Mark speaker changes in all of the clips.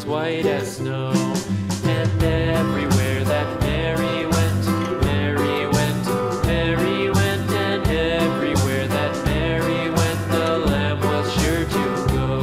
Speaker 1: was white as snow. And everywhere that Mary went, Mary went, Mary went, and everywhere that Mary went, the lamb was sure to go.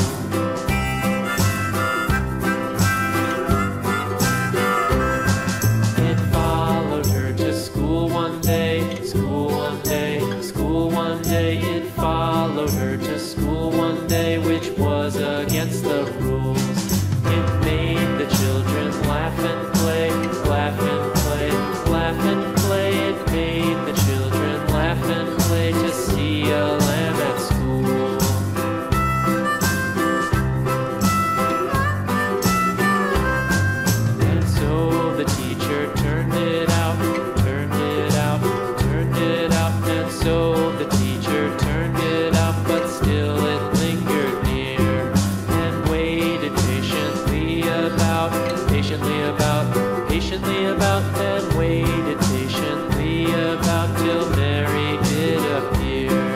Speaker 1: It followed her to school one day, school one day, school one day. It followed her to school one day, which was against the rules. It made the children laugh and play, laugh and play, laugh and play. It made the children laugh and play to see a lamb at school. And so the teacher turned it out, turned it out, turned it out. And so the teacher turned it out, but still it lingered near and waited patiently about, patiently about, and waited patiently about till Mary did appear.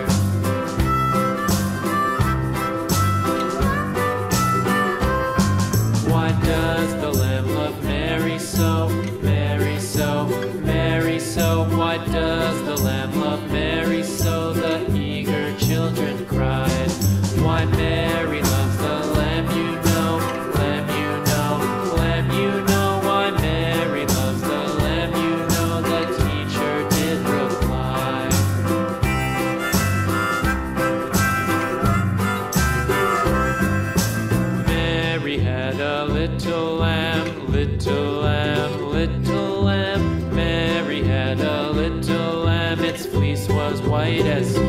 Speaker 1: Why does the lamb love Mary so, Mary so, Mary so? Why does the lamb love Mary so? The eager children cried. Why Mary loves the lamb, you know, lamb, you know, lamb, you know. Why Mary loves the lamb, you know, the teacher did reply. Mary had a little lamb, little lamb, little lamb. Mary had a little lamb, its fleece was white as snow.